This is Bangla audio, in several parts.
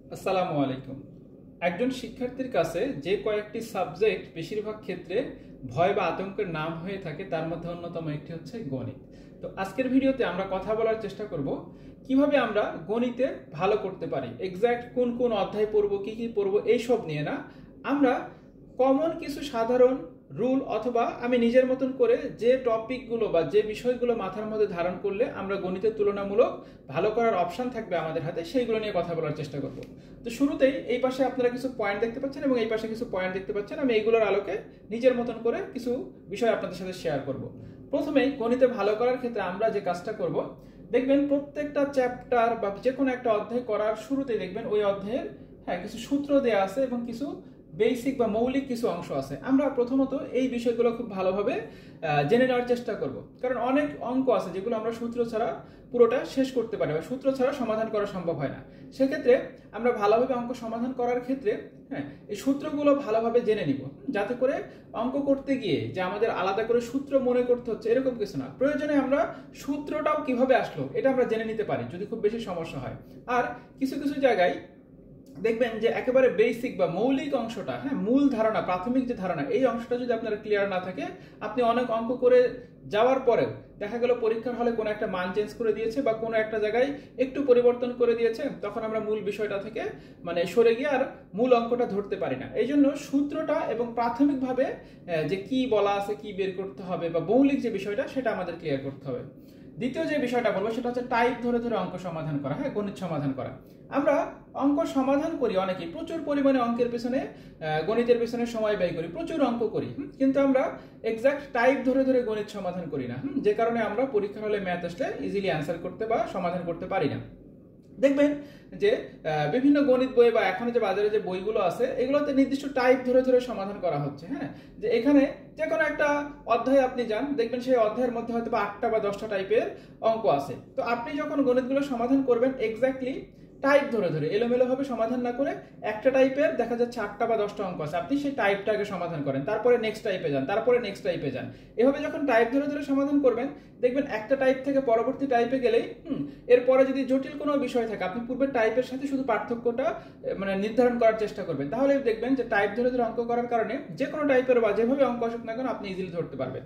আসসালামু আলাইকুম। একজন শিক্ষার্থীর কাছে যে কয়েকটি সাবজেক্ট বেশিরভাগ ক্ষেত্রে ভয় বা আতঙ্কের নাম হয়ে থাকে তার মধ্যে অন্যতম একটি হচ্ছে গণিত। তো আজকের ভিডিওতে আমরা কথা বলার চেষ্টা করব কিভাবে আমরা গণিতে ভালো করতে পারি। এক্স্যাক্ট কোন কোন অধ্যায় পড়বো, কি কি পড়বো এইসব নিয়ে না, আমরা কমন কিছু সাধারণ রুল অথবা আমি নিজের মতন করে যে টপিকগুলো বা যে বিষয়গুলো মাথার মধ্যে ধারণ করলে আমরা গণিতের তুলনামূলক ভালো করার অপশন থাকবে আমাদের হাতে, সেইগুলো নিয়ে কথা বলার চেষ্টা করব। তো শুরুতেই এই পাশে আপনারা কিছু পয়েন্ট দেখতে পাচ্ছেন এবং এই পাশে কিছু পয়েন্ট দেখতে পাচ্ছেন। আমি এইগুলোর আলোকে নিজের মতন করে কিছু বিষয় আপনাদের সাথে শেয়ার করব। প্রথমেই গণিতে ভালো করার ক্ষেত্রে আমরা যে কাজটা করব, দেখবেন প্রত্যেকটা চ্যাপ্টার বা যে কোনো একটা অধ্যায় করার শুরুতেই দেখবেন ওই অধ্যায়ের কিছু সূত্র দেওয়া আছে এবং কিছু বেসিক বা মৌলিক কিছু অংশ আছে। আমরা প্রথমত এই বিষয়গুলো খুব ভালোভাবে জেনে নেওয়ার চেষ্টা করব, কারণ অনেক অঙ্ক আছে যেগুলো আমরা সূত্র ছাড়া পুরোটা শেষ করতে পারি বা সূত্র ছাড়া সমাধান করা সম্ভব হয় না। সেক্ষেত্রে আমরা ভালোভাবে অঙ্ক সমাধান করার ক্ষেত্রে এই সূত্রগুলো ভালোভাবে জেনে নিব, যাতে করে অঙ্ক করতে গিয়ে যে আমাদের আলাদা করে সূত্র মনে করতে হচ্ছে এরকম কিছু না। প্রয়োজনে আমরা সূত্রটাও কিভাবে আসলো এটা আমরা জেনে নিতে পারি যদি খুব বেশি সমস্যা হয়। আর কিছু কিছু জায়গায় দেখবেন যে একেবারে বেসিক বা মৌলিক অংশটা, মূল ধারণা, প্রাথমিক যে ধারণা, এই অংশটা যদি আপনার ক্লিয়ার না থাকে, আপনি অনেক অঙ্ক করে যাওয়ার পরেও দেখা গেল পরীক্ষার হলে কোনো একটা মান চেঞ্জ করে দিয়েছে বা কোনো একটা জায়গায় একটু পরিবর্তন করে দিয়েছে, তখন আমরা মূল বিষয়টা থেকে সরে গিয়ে আর মূল অঙ্কটা ধরতে পারি না। এই জন্য সূত্রটা এবং প্রাথমিকভাবে যে কি বলা আছে, কি বের করতে হবে বা মৌলিক যে বিষয়টা, সেটা আমাদের ক্লিয়ার করতে হবে। দ্বিতীয় যে বিষয়টা বলবো সেটা হচ্ছে টাইপ ধরে ধরে অঙ্ক সমাধান করা, গণিত সমাধান করা। আমরা অঙ্ক সমাধান করি, অনেকেই প্রচুর পরিমাণে অঙ্কের পেছনে, গণিতের পেছনে সময় ব্যয় করি, প্রচুর অঙ্ক করি, কিন্তু আমরা এক্সাক্ট টাইপ ধরে ধরে গণিত সমাধান করি না, যে কারণে আমরা পরীক্ষার হলে ম্যাথ আসলে ইজিলি অ্যান্সার করতে বা সমাধান করতে পারি না। দেখবেন যে বিভিন্ন গণিত বই বা এখন যে বাজারে যে বইগুলো আছে এগুলোতে নির্দিষ্ট টাইপ ধরে ধরে সমাধান করা হচ্ছে। যে এখানে যে কোনো একটা অধ্যায় আপনি যান, দেখবেন সেই অধ্যায়ের মধ্যে হয়তো 8টা বা 10টা টাইপের অঙ্ক আছে। তো আপনি যখন গণিতগুলো সমাধান করবেন এক্স্যাক্টলি টাইপ ধরে ধরে, এলোমেলো ভাবে সমাধান না করে, একটা টাইপের দেখা যাচ্ছে 8টা বা 10টা অঙ্ক আছে, আপনি সেই টাইপটাকে সমাধান করেন, তারপরে নেক্সট টাইপে যান, তারপরে নেক্সট টাইপে যান। এভাবে যখন টাইপ ধরে ধরে সমাধান করবেন, দেখবেন একটা টাইপ থেকে পরবর্তী টাইপে গেলেই এরপরে যদি জটিল কোনো বিষয় থাকে, আপনি পূর্বের টাইপের সাথে শুধু পার্থক্যটা নির্ধারণ করার চেষ্টা করবেন, তাহলে দেখবেন যে টাইপ ধরে ধরে অঙ্ক করার কারণে যে কোনো টাইপের বা যেভাবে অঙ্ক আসুক না কেন আপনি ইজিলি ধরতে পারবেন।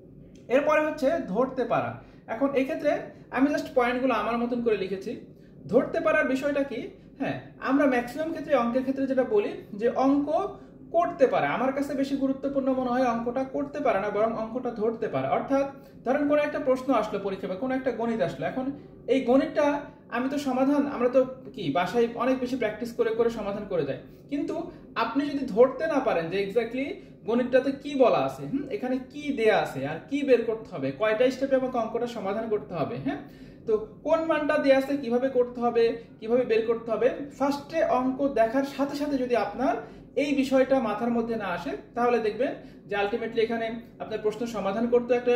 এরপরে হচ্ছে ধরতে পারা। এখন এই ক্ষেত্রে আমি জাস্ট পয়েন্টগুলো আমার মতন করে লিখেছি। ধরতে পারার বিষয়টা কি, আমরা ম্যাক্সিমাম ক্ষেত্রে অঙ্কের ক্ষেত্রে যেটা বলি যে অঙ্ক করতে পারে, আমার কাছে বেশি গুরুত্বপূর্ণ মনে হয় অঙ্কটা করতে পারে না, বরং অঙ্কটা ধরতে পারে। অর্থাৎ ধরেন কোনো একটা প্রশ্ন আসলো পরীক্ষা বা কোনো একটা গণিত আসলো, এখন এই গণিতটা আমি তো সমাধান, আমরা তো কি বাসায় অনেক বেশি প্র্যাকটিস করে করে সমাধান করে যাই, কিন্তু আপনি যদি ধরতে না পারেন যে এক্স্যাক্টলি গণিতটাতে কি বলা আছে, এখানে কি দেয়া আছে আর কি বের করতে হবে, কয়টা স্টেপে আমাকে অঙ্কটা সমাধান করতে হবে, তো কোন মানটা দেয়া আছে, কিভাবে করতে হবে, কিভাবে বের করতে হবে, ফার্স্টে অঙ্ক দেখার সাথে সাথে যদি আপনার এই বিষয়টা মাথার মধ্যে না আসে, তাহলে দেখবেন যে আলটিমেটলি এখানে আপনার প্রশ্ন সমাধান করতে একটা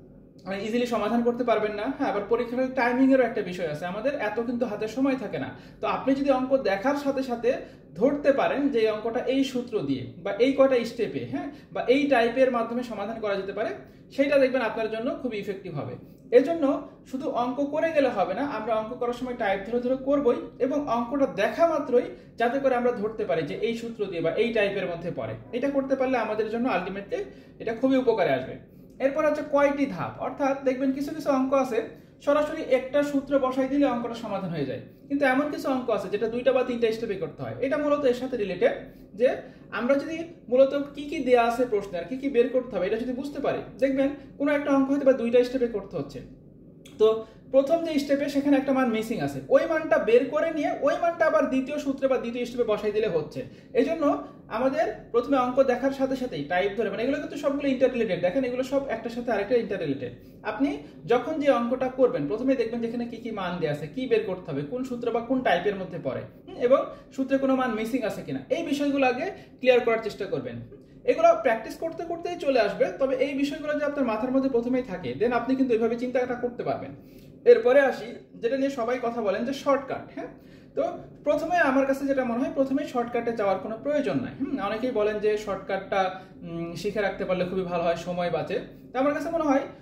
ইজিলি সমাধান করতে পারবেন না। আবার পরীক্ষার টাইমিং এরও একটা বিষয় আছে, আমাদের এত কিন্তু হাতে সময় থাকে না। তো আপনি যদি অঙ্ক দেখার সাথে সাথে ধরতে পারেন যে এই অঙ্কটা এই সূত্র দিয়ে বা এই কয়টা স্টেপে বা এই টাইপের মাধ্যমে সমাধান করা যেতে পারে, সেইটা দেখবেন আপনার জন্য খুব ইফেক্টিভ হবে। এজন্য শুধু অঙ্ক করে গেলে হবে না, আমরা অঙ্ক করার সময় টাইপ ধরে ধরে করবই এবং অঙ্কটা দেখা মাত্রই যাতে করে আমরা ধরতে পারি যে এই সূত্র দিয়ে বা এই টাইপের মধ্যে পড়ে। এটা করতে পারলে আমাদের জন্য আলটিমেটলি এটা খুবই উপকারে আসবে। এরপর হচ্ছে কয়টি ধাপ, অর্থাৎ দেখবেন কিছু কিছু অঙ্ক আছে সরাসরি একটা সূত্র বসাই দিলে অঙ্কটা সমাধান হয়ে যায়, কিন্তু এমন কিছু অঙ্ক আছে যেটা 2টা বা 3টা স্টেপে করতে হয়। এটা মূলত এর সাথে রিলেটেড যে আমরা যদি মূলত কি কি দেয়া আছে প্রশ্নে আর কি কি বের করতে হবে এটা যদি বুঝতে পারি, দেখবেন কোনো একটা অঙ্ক হয়তো বা 2টা স্টেপে করতে হচ্ছে, তো প্রথম যে স্টেপে সেখানে একটা মান মিসিং আছে, ওই মানটা বের করে নিয়ে ওই মানটা আবার দ্বিতীয় সূত্রে বা দ্বিতীয় স্টেপে বসাই দিলে হচ্ছে। এই জন্য আমাদের প্রথমে অঙ্ক দেখার সাথে সাথেই টাইপ ধরে, এগুলো কিন্তু সবগুলো ইন্টাররিলেটেড, দেখেন এগুলো সব একটার সাথে আরেকটা ইন্টাররিলেটেড। আপনি যখন যে অঙ্কটা করবেন প্রথমে দেখবেন যেখানে কি কি মান দেওয়া আছে, কি বের করতে হবে, কোন সূত্র বা কোন টাইপের মধ্যে পড়ে এবং সূত্রে কোনো মান মিসিং আছে কিনা, এই বিষয়গুলো আগে ক্লিয়ার করার চেষ্টা করবেন। এগুলো প্র্যাকটিস করতে করতেই চলে আসবে, তবে এই বিষয়গুলো যে আপনার মাথার মধ্যে প্রথমেই থাকে, দেন আপনি কিন্তু এইভাবে চিন্তাটা করতে পারবেন। এরপরে আসি যেটা নিয়ে সবাই কথা বলেন যে শর্টকাট। তো প্রথমে আমার কাছে যেটা মনে হয়, প্রথমেই শর্টকাটে যাওয়ার কোনো প্রয়োজন নাই। অনেকেই বলেন যে শর্টকাটটা শিখে রাখতে পারলে খুবই ভালো হয়, সময় বাঁচে। তো আমার কাছে মনে হয়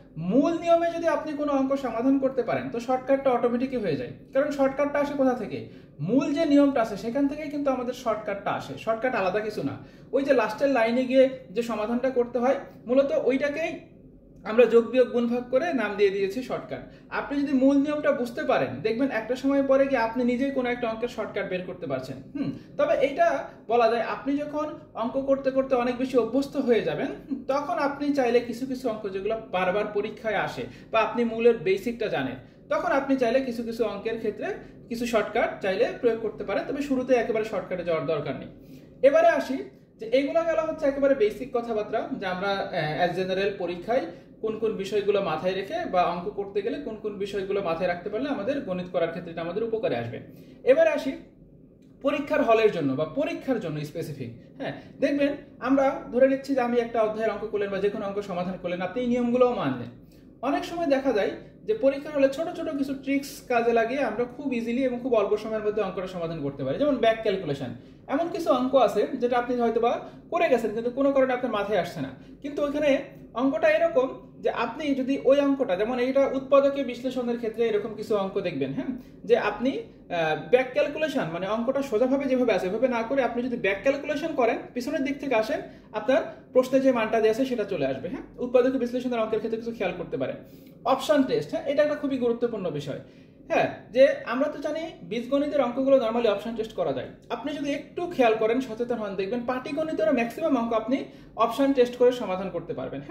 মূল নিয়মে যদি আপনি কোনো অঙ্ক সমাধান করতে পারেন তো শর্টকাটটা অটোমেটিকই হয়ে যায়, কারণ শর্টকাটটা আসে কোথা থেকে? মূল যে নিয়মটা আছে সেখান থেকেই কিন্তু আমাদের শর্টকাটটা আসে। শর্টকাট আলাদা কিছু না, ওই যে লাস্টের লাইনে গিয়ে যে সমাধানটা করতে হয় মূলত ওইটাকেই আমরা যোগ বিয়োগ গুণ ভাগ করে নাম দিয়ে দিয়েছি শর্টকাট। আপনি যদি মূল নিয়মটা বুঝতে পারেন দেখবেন একটা সময় পরে গিয়ে আপনি নিজেই কোনো একটা অঙ্কের শর্টকাট বের করতে পারছেন। তবে এইটা বলা যায় আপনি যখন অঙ্ক করতে করতে অনেক বেশি অভ্যস্ত হয়ে যাবেন তখন আপনি চাইলে কিছু কিছু অঙ্ক যেগুলো বারবার পরীক্ষায় আসে বা আপনি মূলের বেসিকটা জানেন তখন আপনি চাইলে কিছু কিছু অঙ্কের ক্ষেত্রে কিছু শর্টকাট চাইলে প্রয়োগ করতে পারেন, তবে শুরুতে একেবারে শর্টকাটে যাওয়ার দরকার নেই। এবারে আসি যে এগুলো গেল হচ্ছে একেবারে বেসিক কথাবার্তা, যে আমরা অ্যাজ জেনারেল পরীক্ষায় কোন কোন বিষয়গুলো মাথায় রেখে বা অঙ্ক করতে গেলে কোন কোন বিষয়গুলো মাথায় রাখতে পারলে আমাদের গণিত করার ক্ষেত্রে এটা আমাদের উপকারে আসবে। এবারে আসি পরীক্ষার হলের জন্য বা পরীক্ষার জন্য স্পেসিফিক। দেখবেন আমরা ধরে নিচ্ছি যে আমি একটা অধ্যায়ের অঙ্ক করলেন বা যে কোনো অঙ্ক সমাধান করলেন, আপনি এই নিয়মগুলোও মানলেন। অনেক সময় দেখা যায় যে পরীক্ষার হলে ছোট ছোট কিছু ট্রিক্স কাজে লাগিয়ে আমরা খুব ইজিলি এবং খুব অল্প সময়ের মধ্যে অঙ্কটা সমাধান করতে পারি। যেমন ব্যাক ক্যালকুলেশন, এমন কিছু অঙ্ক আছে যেটা আপনি হয়তো বা করে গেছেন কিন্তু কোনো কারণে আপনার মাথায় আসছে না, কিন্তু ওইখানে অঙ্কটা এরকম যে আপনি যদি ওই অঙ্কটা, যেমন এইটা উৎপাদকীয় বিশ্লেষণের ক্ষেত্রে এরকম কিছু অঙ্ক দেখবেন, যে আপনি ব্যাক ক্যালকুলেশন মানে অঙ্কটা সোজাভাবে যেভাবে আছে এভাবে না করে আপনি যদি ব্যাক ক্যালকুলেশন করেন পিছনের দিক থেকে আসেন আপনার প্রশ্নে যে মানটা দিয়ে আছে সেটা চলে আসবে। উৎপাদকীয় বিশ্লেষণের অঙ্কের ক্ষেত্রে কিছু খেয়াল করতে পারেন। অপশন টেস্ট, এটা একটা খুবই গুরুত্বপূর্ণ বিষয়। যে আমরা তো জানি বীজগণিতের অঙ্কগুলো নরমালি অপশন টেস্ট করা যায়। আপনি যদি একটু খেয়াল করেন, সচেতন হন, দেখবেন পাটিগণিতের ম্যাক্সিমাম অঙ্ক আপনি অপশন টেস্ট করে সমাধান করতে পারবেন।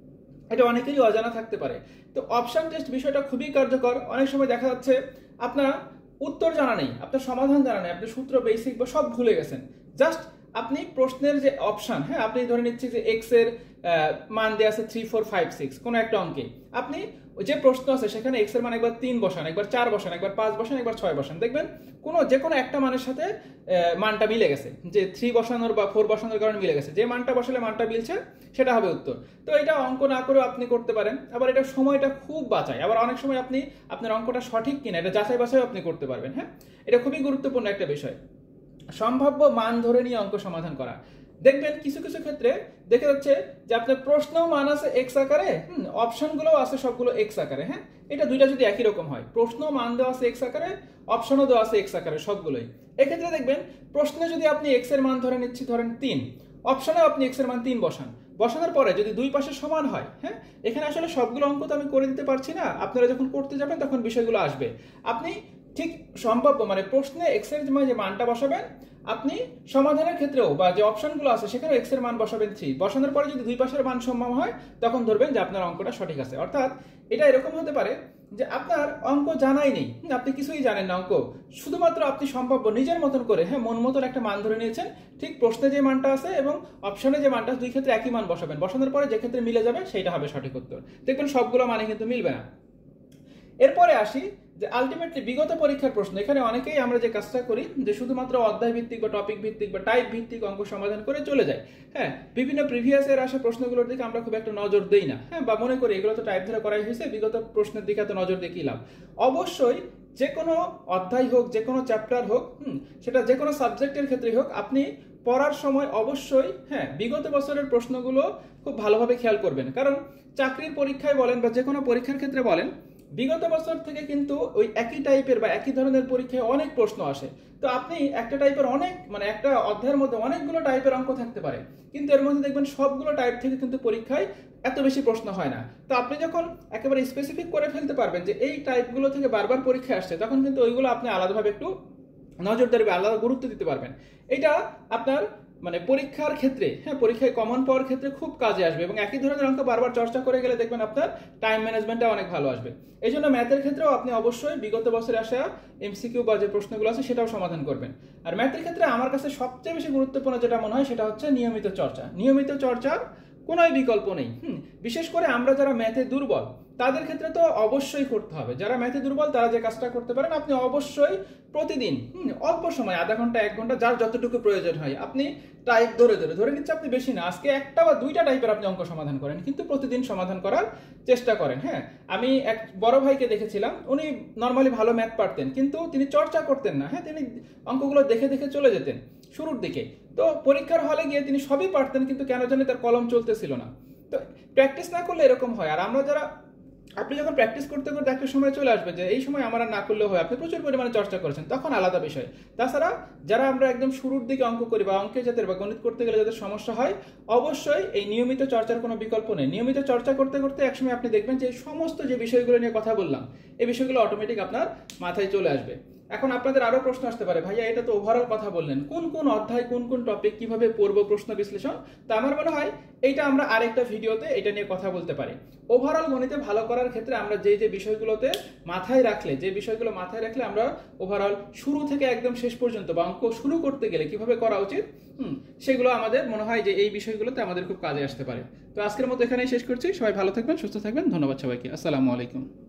এটা অনেকেরই অজানা থাকতে পারে। তো অপশন টেস্ট বিষয়টা খুবই কার্যকর। অনেক সময় দেখা যাচ্ছে আপনার উত্তর জানা নেই, আপনার সমাধান জানা নেই, আপনি সূত্র বেসিক বা সব ভুলে গেছেন, জাস্ট আপনি প্রশ্নের যে অপশন, আপনি ধরে নিচ্ছি যে এক্স এর মান দেওয়া আছে 3 4 5 6 কোনো একটা অঙ্কে, আপনি যে প্রশ্ন আছে সেখানে এক্স এর মান একবার 3 বসান, একবার 4 বসান, একবার 5 বসান, একবার 6 বসান, দেখবেন যে কোনো একটা মানের সাথে মানটা মিলে গেছে, যে 3 বসানোর বা 4 বসানোর কারণে মিলে গেছে, যে মানটা বসালে মানটা মিলছে সেটা হবে উত্তর। তো এটা অঙ্ক না করেও আপনি করতে পারেন। আবার এটা সময়টা খুব বাঁচায়। আবার অনেক সময় আপনি আপনার অঙ্কটা সঠিক কিনা এটা যাচাই বাছাই আপনি করতে পারবেন। এটা খুবই গুরুত্বপূর্ণ একটা বিষয়, সম্ভাব্য মান ধরে নিয়ে অঙ্ক সমাধান করা। দেখবেন কিছু কিছু ক্ষেত্রে দেখা যাচ্ছে যে আপনার প্রশ্নও মান আছে এক্স আকারে, অপশনগুলোও আছে সবগুলো এক্স আকারে। এটা দুইটা যদি একই রকম হয়, প্রশ্ন মান দেওয়া আছে এক্স আকারে, অপশনও দেওয়া আছে এক্স আকারে সবগুলোই, এক্ষেত্রে দেখবেন প্রশ্নে যদি আপনি এক্স এর মান ধরে নিচ্ছি ধরেন 3, অপশনেও আপনি এক্স এর মান 3 বসান, বসানোর পরে যদি দুই পাশে সমান হয়, এখানে আসলে সবগুলো অঙ্ক তো আমি করে দিতে পারছি না, আপনারা যখন করতে যাবেন তখন বিষয়গুলো আসবে। আপনি ঠিক সম্ভাব্য মানে প্রশ্নে এক্স এর যে মানটা বসাবেন, আপনি সমাধানের ক্ষেত্রেও বা যে অপশনগুলো আছে সেখানে এক্স এর মান বসাবেন 3, বসানোর পরে যদি দুই পাশের মান সমান হয় তখন ধরবেন যে আপনার অঙ্কটা সঠিক আছে। অর্থাৎ এটা এরকম হতে পারে যে আপনার অঙ্ক জানাই নেই, আপনি কিছুই জানেন না অঙ্ক, শুধুমাত্র আপনি সম্ভাব্য নিজের মতন করে মন মতন একটা মান ধরে নিয়েছেন, ঠিক প্রশ্নে যে মানটা আছে এবং অপশনে যে মানটা, দুই ক্ষেত্রে একই মান বসাবেন, বসানোর পরে যে ক্ষেত্রে মিলে যাবে সেটা হবে সঠিক উত্তর। দেখবেন সবগুলো মানে কিন্তু মিলবে না। এরপরে আসি যে আলটিমেটলি বিগত পরীক্ষার প্রশ্ন। এখানে অনেকেই আমরা যে কাজটা করি যে শুধুমাত্র অধ্যায় ভিত্তিক বা টপিক ভিত্তিক বা টাইপ ভিত্তিক অঙ্ক সমাধান করে চলে যায়। বিভিন্ন প্রিভিয়াস এর আসা প্রশ্নগুলোর দিকে আমরা খুব একটা নজর দেই না, বা মনে করি এগুলো তো টাইপ ধরে করাই হয়েছে, বিগত প্রশ্নের দিকে এত নজর দিয়ে কি লাভ। অবশ্যই যে কোনো অধ্যায় হোক, যে কোনো চ্যাপ্টার হোক, সেটা যে কোনো সাবজেক্টের ক্ষেত্রেই হোক, আপনি পড়ার সময় অবশ্যই বিগত বছরের প্রশ্নগুলো খুব ভালোভাবে খেয়াল করবেন। কারণ চাকরির পরীক্ষায় বলেন বা যে কোনো পরীক্ষার ক্ষেত্রে বলেন, বিগত বছর থেকে কিন্তু ওই একই টাইপের বা একই ধরনের পরীক্ষায় অনেক প্রশ্ন আসে। তো আপনি একটা টাইপের একটা অধ্যায়ের মধ্যে অনেকগুলো টাইপের অঙ্ক থাকতে পারে, কিন্তু এর মধ্যে দেখবেন সবগুলো টাইপ থেকে কিন্তু পরীক্ষায় এত বেশি প্রশ্ন হয় না। তো আপনি যখন একেবারে স্পেসিফিক করে ফেলতে পারবেন যে এই টাইপগুলো থেকে বারবার পরীক্ষায় আসছে, তখন কিন্তু ওইগুলো আপনি আলাদাভাবে একটু নজরদারি বা আলাদা গুরুত্ব দিতে পারবেন। এটা আপনার পরীক্ষার ক্ষেত্রে পরীক্ষায় কমন পাওয়ার ক্ষেত্রে খুব কাজে আসবে, এবং একই ধরনের অঙ্ক বারবার চর্চা করে গেলে দেখবেন আপনার টাইম ম্যানেজমেন্টটা অনেক ভালো আসবে। এই জন্য ম্যাথের ক্ষেত্রেও আপনি অবশ্যই বিগত বছরে আসা এমসিকিউ বা যে প্রশ্নগুলো আছে সেটাও সমাধান করবেন। আর ম্যাথের ক্ষেত্রে আমার কাছে সবচেয়ে বেশি গুরুত্বপূর্ণ যেটা মনে হয় সেটা হচ্ছে নিয়মিত চর্চা। নিয়মিত চর্চার কোনো বিকল্প নেই। বিশেষ করে আমরা যারা ম্যাথে দুর্বল তাদের ক্ষেত্রে তো অবশ্যই করতে হবে। যারা ম্যাথে দুর্বল তারা যে কাজটা করতে পারেন, আপনি অবশ্যই প্রতিদিন অল্প সময়, আধা ঘন্টা 1 ঘন্টা, যার যতটুকু প্রয়োজন হয়, আপনি টাইপ ধরে নিচ্ছে আপনি বেশি না, আজকে একটা বা দুইটা টাইপের আপনি অঙ্ক সমাধান করেন, কিন্তু প্রতিদিন সমাধান করার চেষ্টা করেন। আমি এক বড় ভাইকে দেখেছিলাম, উনি নর্মালি ভালো ম্যাথ পারতেন কিন্তু তিনি চর্চা করতেন না। তিনি অঙ্কগুলো দেখে দেখে চলে যেতেন শুরুর দিকে, তো পরীক্ষার হলে গিয়ে তিনি সবই পারতেন কিন্তু কেন জানি তার কলম চলতেছিল না। তো প্র্যাকটিস না করলে এরকম হয়। আর আমরা যারা আপনি যখন প্র্যাকটিস করতে করতে একটা সময় চলে আসবে যে এই সময় আমার আর না করলেও হয়, আপনি প্রচুর পরিমাণে চর্চা করেছেন, তখন আলাদা বিষয়। তাছাড়া যারা আমরা একদম শুরুর দিকে অঙ্ক করি বা অঙ্কে যাদের বা গণিত করতে গেলে যাদের সমস্যা হয়, অবশ্যই এই নিয়মিত চর্চার কোনো বিকল্প নেই। নিয়মিত চর্চা করতে করতে একসময় আপনি দেখবেন যে সমস্ত যে বিষয়গুলো নিয়ে কথা বললাম, এই বিষয়গুলো অটোমেটিক আপনার মাথায় চলে আসবে। এখন আপনাদের আরো প্রশ্ন আসতে পারে, ভাইয়া এটা তো ওভারঅল কথা বললেন, কোন কোন অধ্যায় কোন কোন টপিক কিভাবে পড়বো, প্রশ্ন বিশ্লেষণ। তো আমার মনে হয় এইটা আমরা আরেকটা ভিডিওতে এটা নিয়ে কথা বলতে পারি। ওভারঅল গণিতে ভালো করার ক্ষেত্রে আমরা যে যে বিষয়গুলোতে মাথায় রাখলে, যে বিষয়গুলো মাথায় রাখলে আমরা ওভারঅল শুরু থেকে একদম শেষ পর্যন্ত বা অঙ্ক শুরু করতে গেলে কিভাবে করা উচিত, সেগুলো আমাদের মনে হয় যে এই বিষয়গুলোতে আমাদের খুব কাজে আসতে পারে। তো আজকের মতো এখানেই শেষ করছি। সবাই ভালো থাকবেন, সুস্থ থাকবেন। ধন্যবাদ সবাইকে। আসসালামু আলাইকুম।